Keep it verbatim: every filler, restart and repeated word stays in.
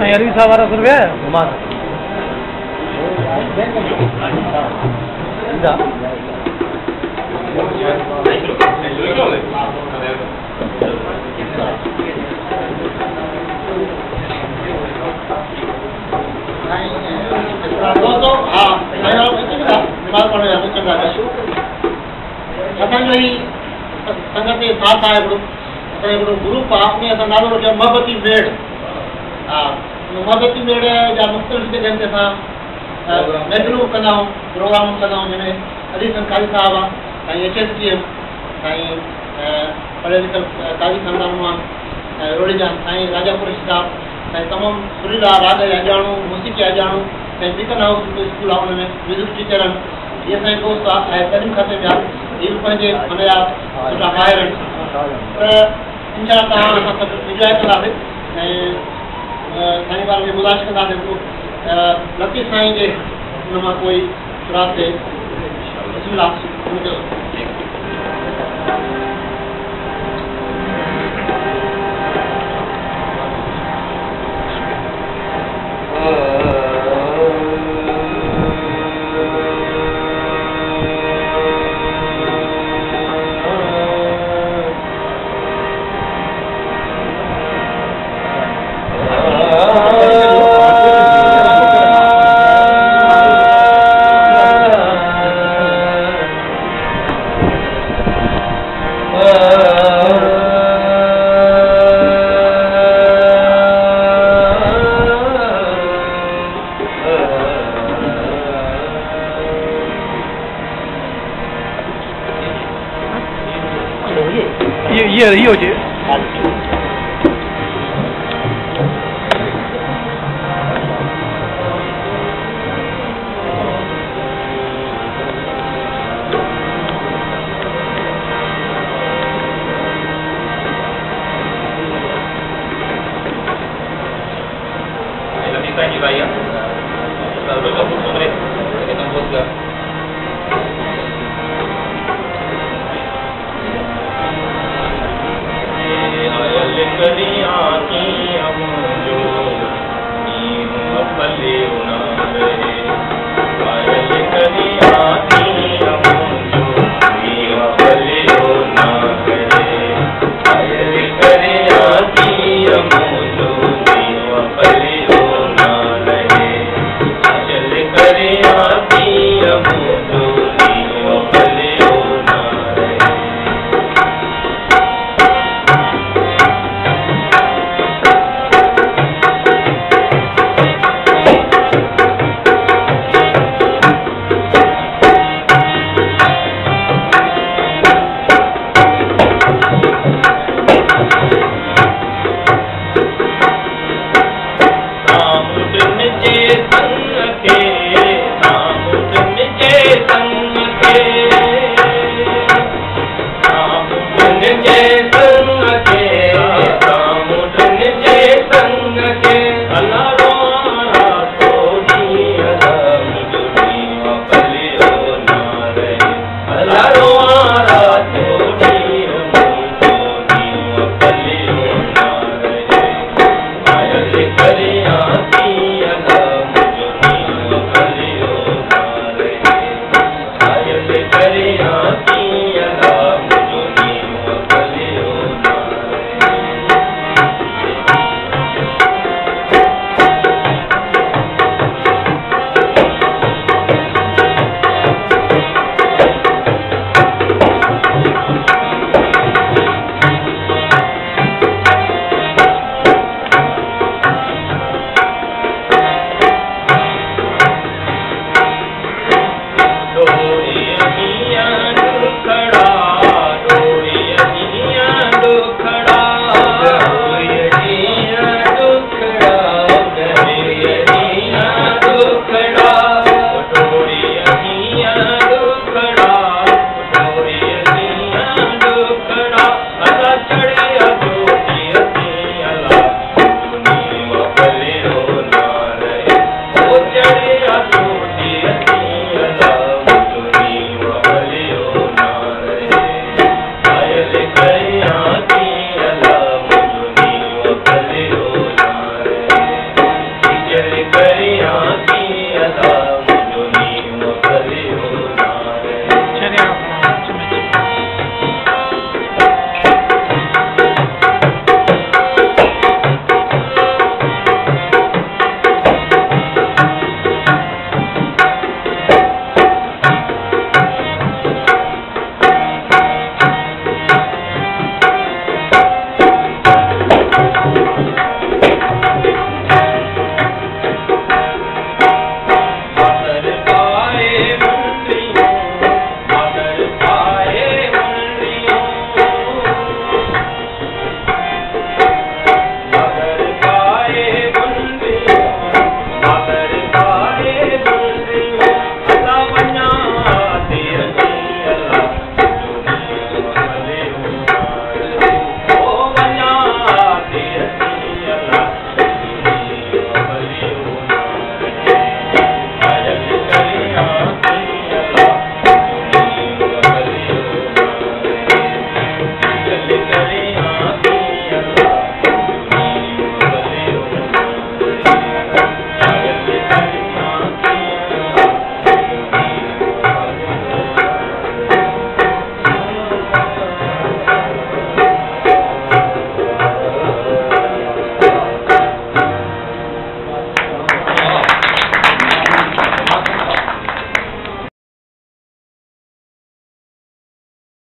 साईं अरवी साहब वारा रुपया घुमा दोस्तों हाँ असांजो ही संगत जे साथ आहे हिकिड़ो असांजो हिकिड़ो ग्रुप आहे उन असां नालो रखियो मोहबती मेड़। हा मोहबती मेड़ जा मुख़्तलिफ़ जॻहनि ते असां महफ़िलूं कंदा आहियूं, प्रोग्राम कंदा आहियूं, जंहिंमें अली संकारी साहब आहे, साईं एच एस डी एम, साईं पढ़ियल लिखियल काज़ी खानदान मां रोड़ी जान, साईं राजा कुरैशी साहब, साईं तमामु सुरीला राग जा ॼाणू, मौसीक़ी जा ॼाणू, साईं बिकन हाउस स्कूल आहे, हुन में म्यूज़िक टीचर आहिनि, इहे असांजे दोस्त आहे तइलीम खाते में आहे, इहे बि पंहिंजे मन जा सुठा ॿाहिर आहिनि। त इनशा तव्हां असां सभु इंजॉय कंदासीं ऐं साईं बार में गुज़ारिश कंदासीं लतीफ़ साईं जे हुन मां कोई रात ते बिस्मिल्लाह। ये ये रही हो जी Hare Hare